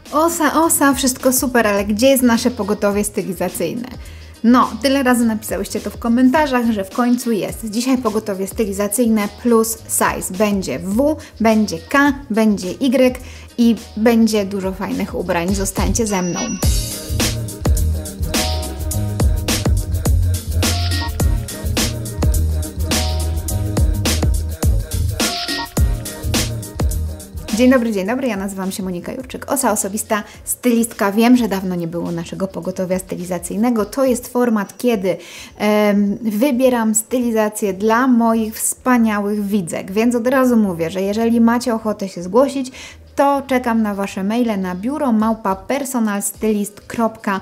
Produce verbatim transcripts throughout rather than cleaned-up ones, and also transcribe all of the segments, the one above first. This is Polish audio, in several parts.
Osa, osa, wszystko super, ale gdzie jest nasze pogotowie stylizacyjne? No, tyle razy napisałyście to w komentarzach, że w końcu jest. Dzisiaj pogotowie stylizacyjne plus size. Będzie W, będzie K, będzie Y i będzie dużo fajnych ubrań. Zostańcie ze mną. Dzień dobry, dzień dobry, ja nazywam się Monika Jurczyk, Osa Osobista, stylistka. Wiem, że dawno nie było naszego pogotowia stylizacyjnego. To jest format, kiedy um, wybieram stylizację dla moich wspaniałych widzek, więc od razu mówię, że jeżeli macie ochotę się zgłosić, to czekam na Wasze maile na biuro małpa personalstylist kropka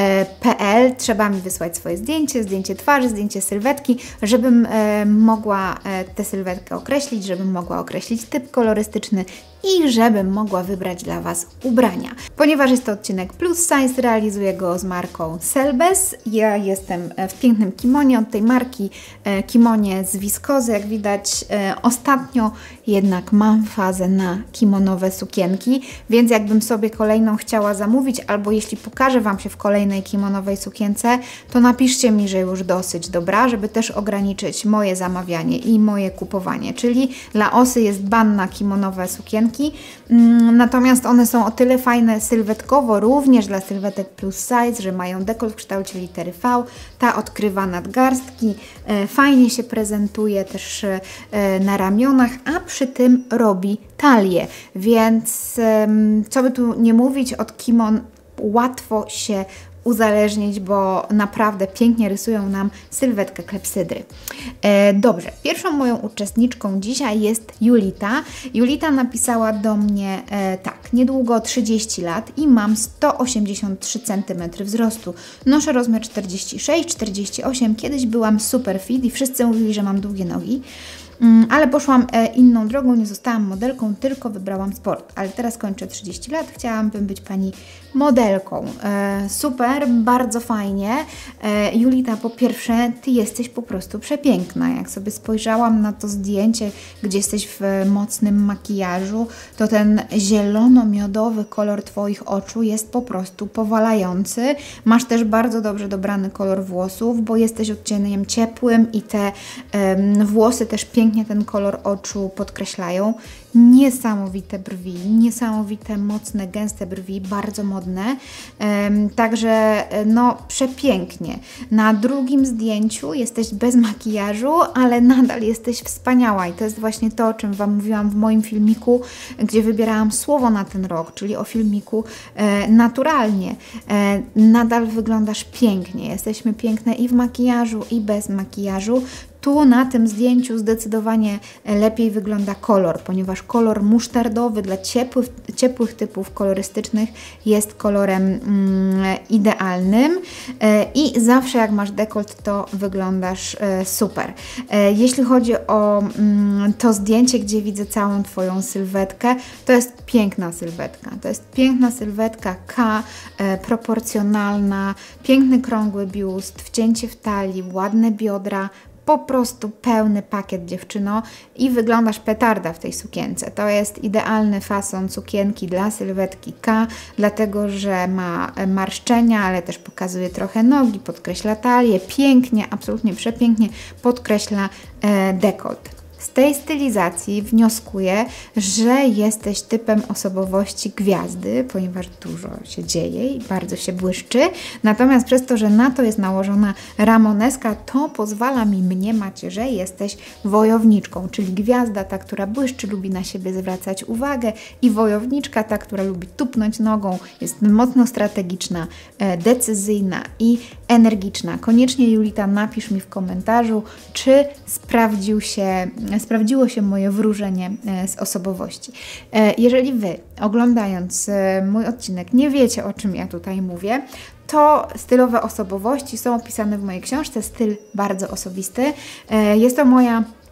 p l. Trzeba mi wysłać swoje zdjęcie, zdjęcie twarzy, zdjęcie sylwetki, żebym e, mogła e, tę sylwetkę określić, żebym mogła określić typ kolorystyczny i żebym mogła wybrać dla Was ubrania. Ponieważ jest to odcinek plus size, realizuję go z marką Selbes. Ja jestem w pięknym kimonie od tej marki, e, kimonie z wiskozy, jak widać. E, ostatnio jednak mam fazę na kimonowe sukienki, więc jakbym sobie kolejną chciała zamówić, albo jeśli pokażę Wam się w kolejnej kimonowej sukience, to napiszcie mi, że już dosyć, dobra, żeby też ograniczyć moje zamawianie i moje kupowanie, czyli dla Osy jest ban na kimonowe sukienki, natomiast one są o tyle fajne sylwetkowo, również dla sylwetek plus size, że mają dekolt w kształcie litery V, ta odkrywa nadgarstki, fajnie się prezentuje też na ramionach, a przy tym robi talię, więc co by tu nie mówić, od kimon łatwo się uzależnić, bo naprawdę pięknie rysują nam sylwetkę klepsydry. E, dobrze, pierwszą moją uczestniczką dzisiaj jest Julita. Julita napisała do mnie e, tak, niedługo trzydzieści lat i mam sto osiemdziesiąt trzy centymetry wzrostu. Noszę rozmiar czterdzieści sześć czterdzieści osiem, kiedyś byłam super fit i wszyscy mówili, że mam długie nogi. Ale poszłam inną drogą, nie zostałam modelką, tylko wybrałam sport. Ale teraz kończę trzydzieści lat, chciałabym być Pani modelką. E, super, bardzo fajnie. E, Julita, po pierwsze, Ty jesteś po prostu przepiękna. Jak sobie spojrzałam na to zdjęcie, gdzie jesteś w mocnym makijażu, to ten zielono-miodowy kolor Twoich oczu jest po prostu powalający. Masz też bardzo dobrze dobrany kolor włosów, bo jesteś odcieniem ciepłym i te um, włosy też pięknie ten kolor oczu podkreślają. Niesamowite brwi, niesamowite, mocne, gęste brwi, bardzo modne. Um, także no przepięknie. Na drugim zdjęciu jesteś bez makijażu, ale nadal jesteś wspaniała i to jest właśnie to, o czym Wam mówiłam w moim filmiku, gdzie wybierałam słowo na ten rok, czyli o filmiku e, naturalnie. E, nadal wyglądasz pięknie. Jesteśmy piękne i w makijażu, i bez makijażu. Tu na tym zdjęciu zdecydowanie lepiej wygląda kolor, ponieważ kolor musztardowy dla ciepłych, ciepłych typów kolorystycznych jest kolorem mm, idealnym e, i zawsze jak masz dekolt, to wyglądasz e, super. E, jeśli chodzi o mm, to zdjęcie, gdzie widzę całą Twoją sylwetkę, to jest piękna sylwetka. To jest piękna sylwetka K, e, proporcjonalna, piękny krągły biust, wcięcie w talii, ładne biodra, po prostu pełny pakiet, dziewczyno, i wyglądasz petarda w tej sukience. To jest idealny fason sukienki dla sylwetki K, dlatego że ma marszczenia, ale też pokazuje trochę nogi, podkreśla talię, pięknie, absolutnie przepięknie podkreśla e, dekolt. Z tej stylizacji wnioskuję, że jesteś typem osobowości gwiazdy, ponieważ dużo się dzieje i bardzo się błyszczy. Natomiast przez to, że na to jest nałożona ramoneska, to pozwala mi mniemać, że jesteś wojowniczką, czyli gwiazda, ta, która błyszczy, lubi na siebie zwracać uwagę, i wojowniczka, ta, która lubi tupnąć nogą, jest mocno strategiczna, decyzyjna i energiczna. Koniecznie, Julita, napisz mi w komentarzu, czy sprawdził się sprawdziło się moje wróżenie z osobowości. Jeżeli Wy, oglądając mój odcinek, nie wiecie, o czym ja tutaj mówię, to stylowe osobowości są opisane w mojej książce, styl bardzo osobisty. Jest to moja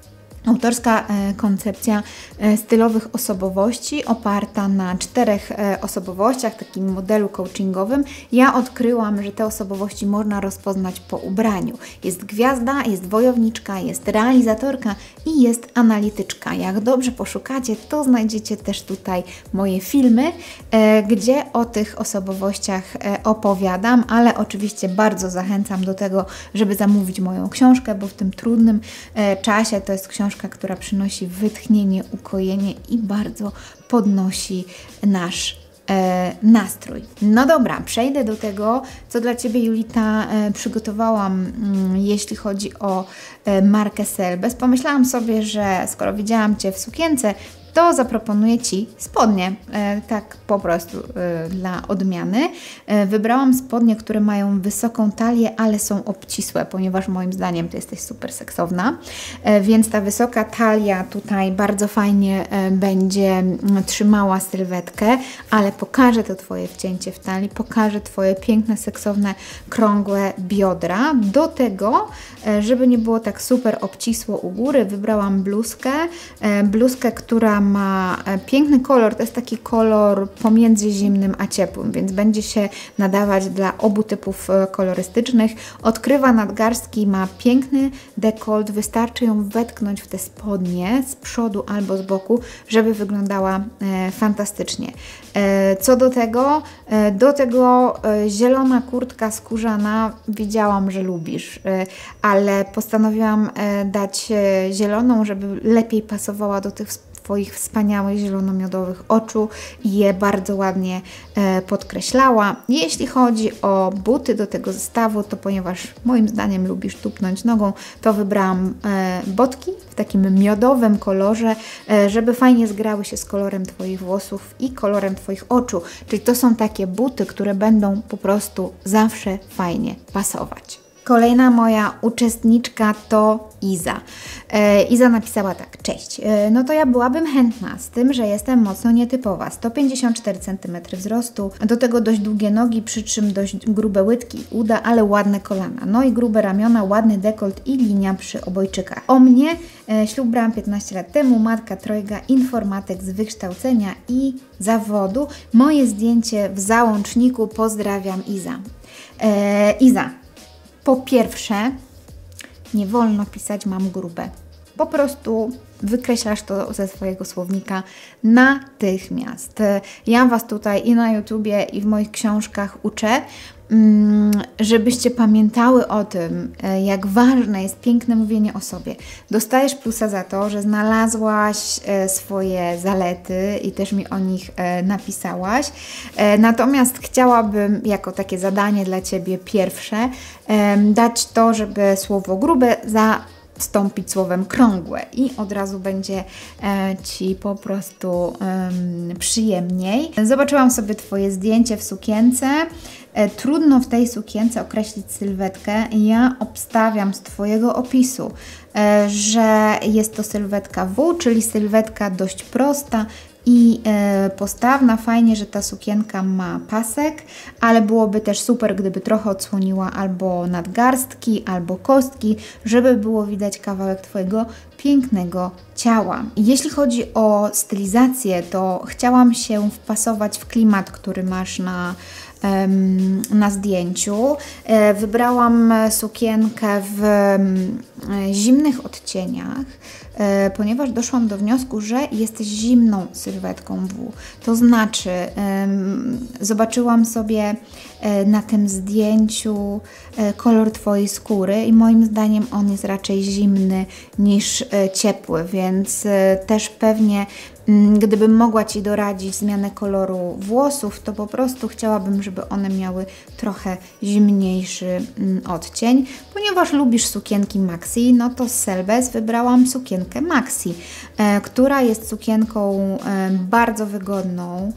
Autorska e, koncepcja e, stylowych osobowości oparta na czterech e, osobowościach, takim modelu coachingowym. Ja odkryłam, że te osobowości można rozpoznać po ubraniu. Jest gwiazda, jest wojowniczka, jest realizatorka i jest analityczka. Jak dobrze poszukacie, to znajdziecie też tutaj moje filmy, e, gdzie o tych osobowościach e, opowiadam, ale oczywiście bardzo zachęcam do tego, żeby zamówić moją książkę, bo w tym trudnym e, czasie to jest książka, która przynosi wytchnienie, ukojenie i bardzo podnosi nasz e, nastrój. No dobra, przejdę do tego, co dla Ciebie, Julita, e, przygotowałam, mm, jeśli chodzi o e, markę Selbes. Pomyślałam sobie, że skoro widziałam Cię w sukience, to zaproponuję Ci spodnie, e, tak po prostu e, dla odmiany. E, wybrałam spodnie, które mają wysoką talię, ale są obcisłe, ponieważ moim zdaniem Ty jesteś super seksowna, e, więc ta wysoka talia tutaj bardzo fajnie e, będzie m, trzymała sylwetkę, ale pokaże to Twoje wcięcie w talii, pokaże Twoje piękne, seksowne, krągłe biodra. Do tego, e, żeby nie było tak super obcisło u góry, wybrałam bluzkę, e, bluzkę, która ma piękny kolor, to jest taki kolor pomiędzy zimnym a ciepłym, więc będzie się nadawać dla obu typów kolorystycznych. Odkrywa nadgarstki, ma piękny dekolt, wystarczy ją wetknąć w te spodnie z przodu albo z boku, żeby wyglądała e, fantastycznie. E, co do tego, e, do tego e, zielona kurtka skórzana, widziałam, że lubisz, e, ale postanowiłam e, dać e, zieloną, żeby lepiej pasowała do tych Twoich wspaniałych zielonomiodowych oczu i je bardzo ładnie e, podkreślała. Jeśli chodzi o buty do tego zestawu, to ponieważ moim zdaniem lubisz tupnąć nogą, to wybrałam e, botki w takim miodowym kolorze, e, żeby fajnie zgrały się z kolorem Twoich włosów i kolorem Twoich oczu. Czyli to są takie buty, które będą po prostu zawsze fajnie pasować. Kolejna moja uczestniczka to Iza. E, Iza napisała tak: cześć, e, no to ja byłabym chętna, z tym, że jestem mocno nietypowa, sto pięćdziesiąt cztery centymetry wzrostu, do tego dość długie nogi, przy czym dość grube łydki, uda, ale ładne kolana, no i grube ramiona, ładny dekolt i linia przy obojczykach. O mnie, e, ślub brałam piętnaście lat temu, matka trojga, informatyk z wykształcenia i zawodu. Moje zdjęcie w załączniku, pozdrawiam, Iza. E, Iza, po pierwsze, nie wolno pisać mam grube. Po prostu wykreślasz to ze swojego słownika natychmiast. Ja Was tutaj i na YouTubie, i w moich książkach uczę, żebyście pamiętały o tym, jak ważne jest piękne mówienie o sobie. Dostajesz plusa za to, że znalazłaś swoje zalety i też mi o nich napisałaś. Natomiast chciałabym jako takie zadanie dla Ciebie pierwsze dać to, żeby słowo grube za wstąpić słowem krągłe i od razu będzie e, Ci po prostu e, przyjemniej. Zobaczyłam sobie Twoje zdjęcie w sukience. E, trudno w tej sukience określić sylwetkę. Ja obstawiam z Twojego opisu, e, że jest to sylwetka W, czyli sylwetka dość prosta i e, postawna. Fajnie, że ta sukienka ma pasek, ale byłoby też super, gdyby trochę odsłoniła albo nadgarstki, albo kostki, żeby było widać kawałek Twojego pięknego ciała. Jeśli chodzi o stylizację, to chciałam się wpasować w klimat, który masz na na zdjęciu. Wybrałam sukienkę w zimnych odcieniach, ponieważ doszłam do wniosku, że jesteś zimną sylwetką W. To znaczy, zobaczyłam sobie na tym zdjęciu kolor Twojej skóry i moim zdaniem on jest raczej zimny niż ciepły, więc też pewnie gdybym mogła Ci doradzić zmianę koloru włosów, to po prostu chciałabym, żeby one miały trochę zimniejszy odcień. Ponieważ lubisz sukienki maxi, no to z Selbes wybrałam sukienkę maxi, e, która jest sukienką e, bardzo wygodną,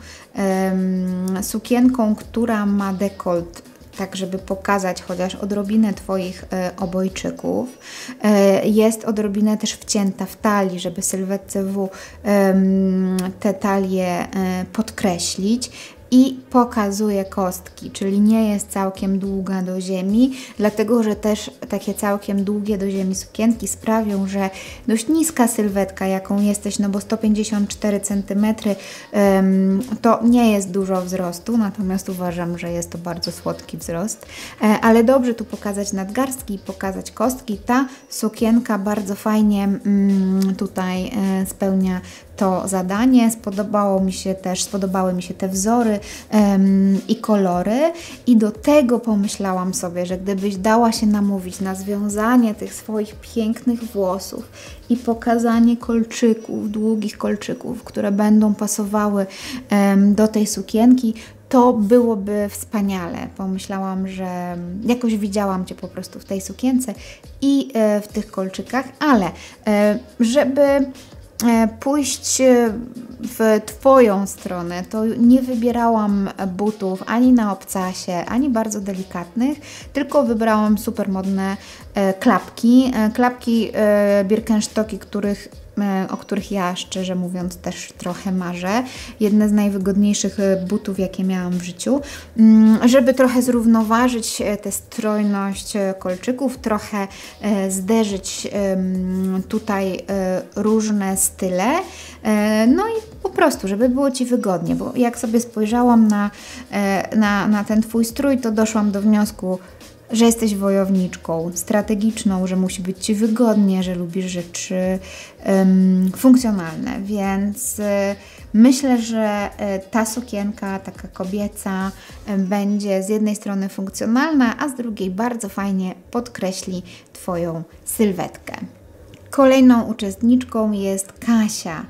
e, sukienką, która ma dekolt, tak żeby pokazać chociaż odrobinę Twoich e, obojczyków. E, jest odrobinę też wcięta w talii, żeby sylwetce W e, te talie e, podkreślić. i pokazuje kostki, czyli nie jest całkiem długa do ziemi, dlatego że też takie całkiem długie do ziemi sukienki sprawią, że dość niska sylwetka, jaką jesteś, no bo sto pięćdziesiąt cztery centymetry um, to nie jest dużo wzrostu, natomiast uważam, że jest to bardzo słodki wzrost, e, ale dobrze tu pokazać nadgarstki, pokazać kostki. Ta sukienka bardzo fajnie mm, tutaj e, spełnia to zadanie. Spodobało mi się też, spodobały mi się te wzory um, i kolory i do tego pomyślałam sobie, że gdybyś dała się namówić na związanie tych swoich pięknych włosów i pokazanie kolczyków, długich kolczyków, które będą pasowały um, do tej sukienki, to byłoby wspaniale. Pomyślałam, że jakoś widziałam Cię po prostu w tej sukience i e, w tych kolczykach, ale e, żeby pójść w Twoją stronę, to nie wybierałam butów ani na obcasie, ani bardzo delikatnych, tylko wybrałam super modne e, klapki. E, klapki e, Birkenstocki, których o których ja szczerze mówiąc też trochę marzę. Jedne z najwygodniejszych butów, jakie miałam w życiu. Żeby trochę zrównoważyć tę strojność kolczyków, trochę zderzyć tutaj różne style. No i po prostu, żeby było Ci wygodnie, bo jak sobie spojrzałam na, na, na ten Twój strój, to doszłam do wniosku, że jesteś wojowniczką strategiczną, że musi być Ci wygodnie, że lubisz rzeczy um, funkcjonalne, więc y, myślę, że y, ta sukienka, taka kobieca, y, będzie z jednej strony funkcjonalna, a z drugiej bardzo fajnie podkreśli Twoją sylwetkę. Kolejną uczestniczką jest Kasia.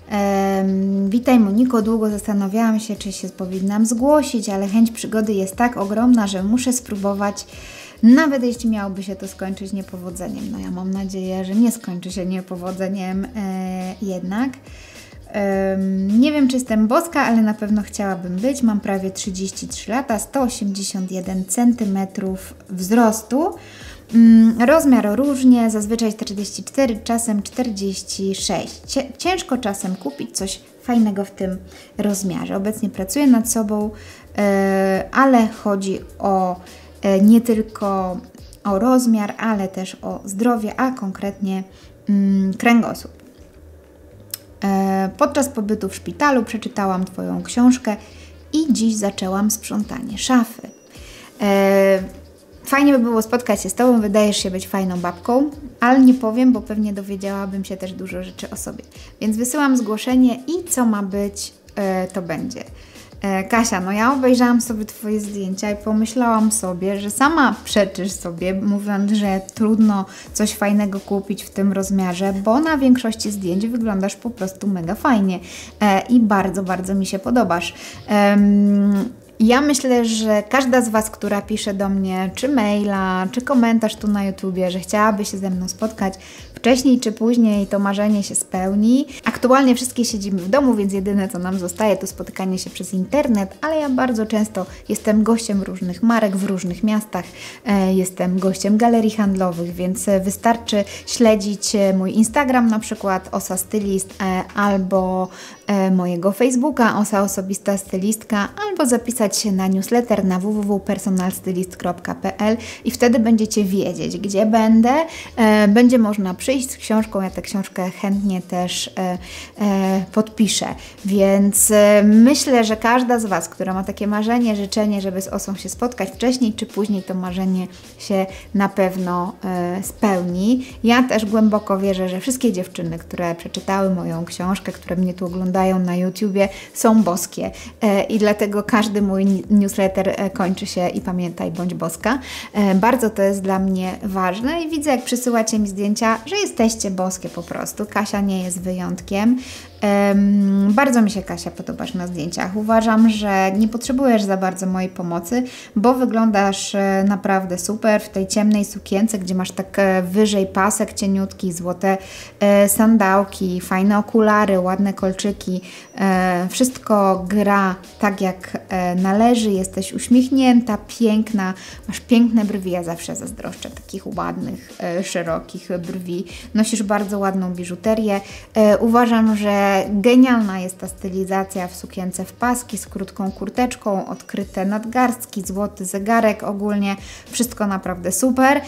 Um, witaj Moniko, długo zastanawiałam się, czy się powinnam zgłosić, ale chęć przygody jest tak ogromna, że muszę spróbować, nawet jeśli miałoby się to skończyć niepowodzeniem. No ja mam nadzieję, że nie skończy się niepowodzeniem e, jednak. Um, nie wiem, czy jestem boska, ale na pewno chciałabym być. Mam prawie trzydzieści trzy lata, sto osiemdziesiąt jeden centymetrów wzrostu. Rozmiar różnie, zazwyczaj czterdzieści cztery, czasem czterdzieści sześć. Ciężko czasem kupić coś fajnego w tym rozmiarze. Obecnie pracuję nad sobą, ale chodzi o nie tylko o rozmiar, ale też o zdrowie, a konkretnie kręgosłup. Podczas pobytu w szpitalu przeczytałam Twoją książkę i dziś zaczęłam sprzątanie szafy. Fajnie by było spotkać się z Tobą, wydajesz się być fajną babką, ale nie powiem, bo pewnie dowiedziałabym się też dużo rzeczy o sobie. Więc wysyłam zgłoszenie i co ma być, e, to będzie. E, Kasia, no ja obejrzałam sobie Twoje zdjęcia i pomyślałam sobie, że sama przeczysz sobie, mówiąc, że trudno coś fajnego kupić w tym rozmiarze, bo na większości zdjęć wyglądasz po prostu mega fajnie e, i bardzo, bardzo mi się podobasz. E, Ja myślę, że każda z Was, która pisze do mnie czy maila, czy komentarz tu na YouTubie, że chciałaby się ze mną spotkać, wcześniej czy później to marzenie się spełni. Aktualnie wszystkie siedzimy w domu, więc jedyne co nam zostaje to spotykanie się przez internet, ale ja bardzo często jestem gościem różnych marek w różnych miastach, e, jestem gościem galerii handlowych, więc wystarczy śledzić mój Instagram, na przykład Osa Stylist, e, albo e, mojego Facebooka Osa Osobista Stylistka, albo zapisać się na newsletter na w w w kropka personalstylist kropka p l i wtedy będziecie wiedzieć, gdzie będę. E, będzie można przyjść z książką, ja tę książkę chętnie też e, e, podpiszę. Więc e, myślę, że każda z Was, która ma takie marzenie, życzenie, żeby z Osą się spotkać wcześniej czy później, to marzenie się na pewno e, spełni. Ja też głęboko wierzę, że wszystkie dziewczyny, które przeczytały moją książkę, które mnie tu oglądają na YouTubie, są boskie e, i dlatego każdy mój newsletter e, kończy się i pamiętaj, bądź boska. E, bardzo to jest dla mnie ważne i widzę, jak przysyłacie mi zdjęcia, że jesteście boskie po prostu. Kasia nie jest wyjątkiem. Um, bardzo mi się, Kasia, podobasz na zdjęciach. Uważam, że nie potrzebujesz za bardzo mojej pomocy, bo wyglądasz e, naprawdę super w tej ciemnej sukience, gdzie masz tak e, wyżej pasek cieniutki, złote e, sandałki, fajne okulary, ładne kolczyki. E, wszystko gra tak, jak e, należy. Jesteś uśmiechnięta, piękna, masz piękne brwi. Ja zawsze zazdroszczę takich ładnych, e, szerokich brwi. Nosisz bardzo ładną biżuterię. E, uważam, że że genialna jest ta stylizacja w sukience w paski z krótką kurteczką, odkryte nadgarstki, złoty zegarek, ogólnie wszystko naprawdę super.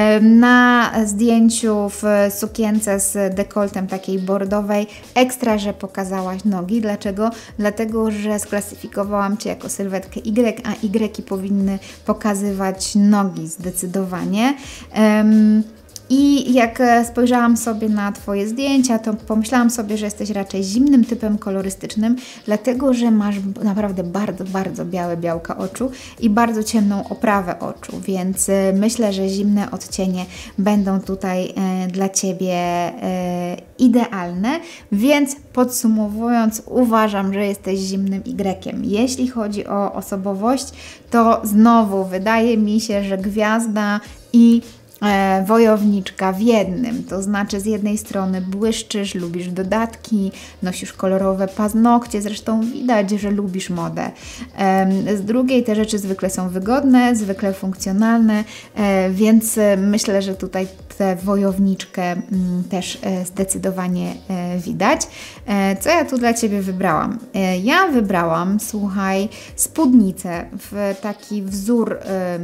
Na zdjęciu w sukience z dekoltem takiej bordowej ekstra, że pokazałaś nogi. Dlaczego? Dlatego, że sklasyfikowałam Cię jako sylwetkę Y, a Y powinny pokazywać nogi zdecydowanie. Um, I jak spojrzałam sobie na Twoje zdjęcia, to pomyślałam sobie, że jesteś raczej zimnym typem kolorystycznym, dlatego że masz naprawdę bardzo, bardzo białe białka oczu i bardzo ciemną oprawę oczu, więc myślę, że zimne odcienie będą tutaj e, dla Ciebie e, idealne, więc podsumowując, uważam, że jesteś zimnym Y-iem. Jeśli chodzi o osobowość, to znowu wydaje mi się, że gwiazda i E, wojowniczka w jednym, to znaczy z jednej strony błyszczysz, lubisz dodatki, nosisz kolorowe paznokcie, zresztą widać, że lubisz modę. E, z drugiej te rzeczy zwykle są wygodne, zwykle funkcjonalne, e, więc myślę, że tutaj tę wojowniczkę m, też e, zdecydowanie e, widać. E, co ja tu dla Ciebie wybrałam? E, ja wybrałam, słuchaj, spódnicę w taki wzór e,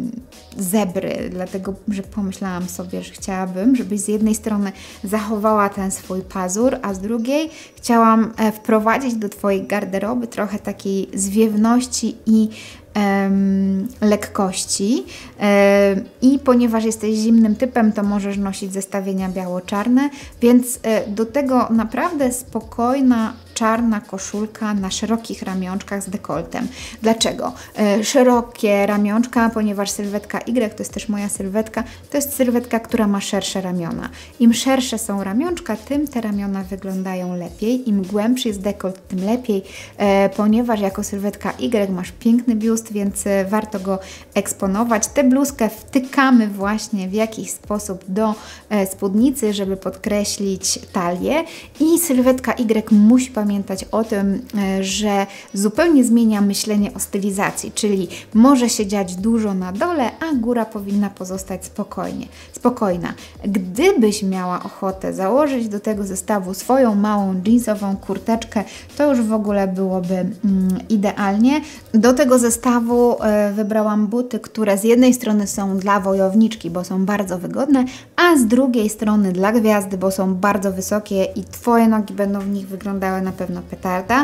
zebry, dlatego, że pomyślałam sobie, że chciałabym, żebyś z jednej strony zachowała ten swój pazur, a z drugiej chciałam wprowadzić do Twojej garderoby trochę takiej zwiewności i Um, lekkości um, i ponieważ jesteś zimnym typem, to możesz nosić zestawienia biało-czarne, więc um, do tego naprawdę spokojna czarna koszulka na szerokich ramionczkach z dekoltem. Dlaczego? E, szerokie ramionczka, ponieważ sylwetka Y, to jest też moja sylwetka, to jest sylwetka, która ma szersze ramiona. Im szersze są ramionczka, tym te ramiona wyglądają lepiej. Im głębszy jest dekolt, tym lepiej, e, ponieważ jako sylwetka Y masz piękny biust, więc e, warto go eksponować. Tę bluzkę wtykamy właśnie w jakiś sposób do e, spódnicy, żeby podkreślić talię i sylwetka Y musi pamiętać o tym, że zupełnie zmienia myślenie o stylizacji, czyli może się dziać dużo na dole, a góra powinna pozostać spokojnie, spokojna. Gdybyś miała ochotę założyć do tego zestawu swoją małą jeansową kurteczkę, to już w ogóle byłoby mm, idealnie. Do tego zestawu e, wybrałam buty, które z jednej strony są dla wojowniczki, bo są bardzo wygodne, a z drugiej strony dla gwiazdy, bo są bardzo wysokie i Twoje nogi będą w nich wyglądały na pewno petarda.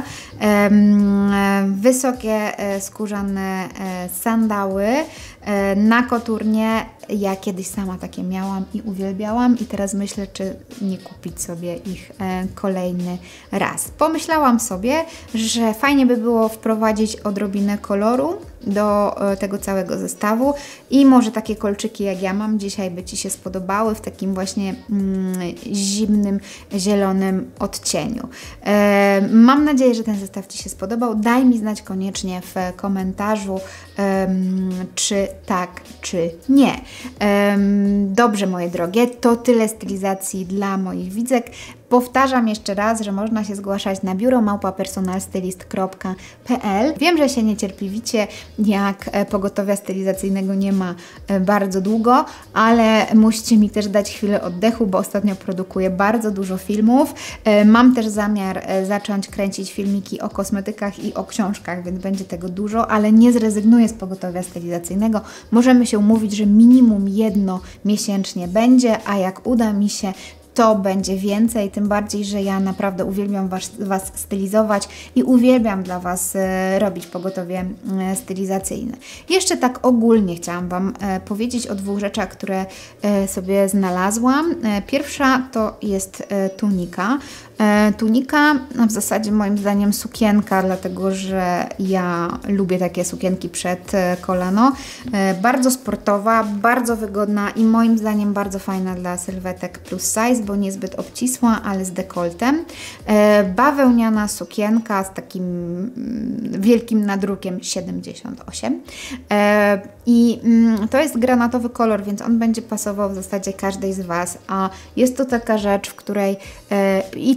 Wysokie skórzane sandały na koturnie. Ja kiedyś sama takie miałam i uwielbiałam i teraz myślę, czy nie kupić sobie ich kolejny raz. Pomyślałam sobie, że fajnie by było wprowadzić odrobinę koloru do tego całego zestawu i może takie kolczyki jak ja mam dzisiaj by Ci się spodobały w takim właśnie mm, zimnym, zielonym odcieniu. E, mam nadzieję, że ten zestaw Ci się spodobał. Daj mi znać koniecznie w komentarzu, e, czy tak, czy nie. E, dobrze, moje drogie, to tyle stylizacji dla moich widzek. Powtarzam jeszcze raz, że można się zgłaszać na biuro małpa personalstylist kropka p l. Wiem, że się niecierpliwicie, jak pogotowia stylizacyjnego nie ma bardzo długo, ale musicie mi też dać chwilę oddechu, bo ostatnio produkuję bardzo dużo filmów. Mam też zamiar zacząć kręcić filmiki o kosmetykach i o książkach, więc będzie tego dużo, ale nie zrezygnuję z pogotowia stylizacyjnego. Możemy się umówić, że minimum jedno miesięcznie będzie, a jak uda mi się, to będzie więcej, tym bardziej, że ja naprawdę uwielbiam Was, was stylizować i uwielbiam dla Was e, robić pogotowie e, stylizacyjne. Jeszcze tak ogólnie chciałam Wam e, powiedzieć o dwóch rzeczach, które e, sobie znalazłam. E, pierwsza to jest e, tunika. E, tunika, no w zasadzie moim zdaniem sukienka, dlatego że ja lubię takie sukienki przed e, kolano. E, bardzo sportowa, bardzo wygodna i moim zdaniem bardzo fajna dla sylwetek plus size, bo niezbyt obcisła, ale z dekoltem. E, bawełniana sukienka z takim mm, wielkim nadrukiem siedemdziesiąt osiem. E, I mm, to jest granatowy kolor, więc on będzie pasował w zasadzie każdej z Was, a jest to taka rzecz, w której e, i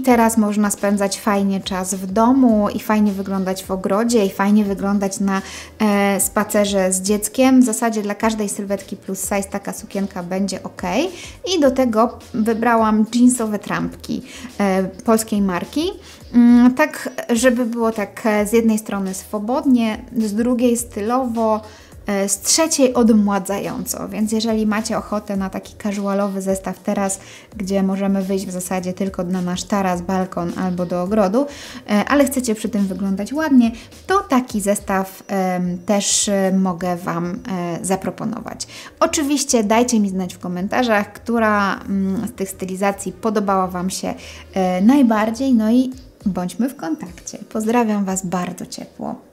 teraz można spędzać fajnie czas w domu i fajnie wyglądać w ogrodzie i fajnie wyglądać na e, spacerze z dzieckiem. W zasadzie dla każdej sylwetki plus size taka sukienka będzie ok. I do tego wybrałam jeansowe trampki e, polskiej marki. Tak, żeby było tak z jednej strony swobodnie, z drugiej stylowo, z trzeciej odmładzająco. Więc jeżeli macie ochotę na taki casualowy zestaw teraz, gdzie możemy wyjść w zasadzie tylko na nasz taras, balkon albo do ogrodu, ale chcecie przy tym wyglądać ładnie, to taki zestaw też mogę Wam zaproponować. Oczywiście dajcie mi znać w komentarzach, która z tych stylizacji podobała Wam się najbardziej, no i bądźmy w kontakcie. Pozdrawiam Was bardzo ciepło.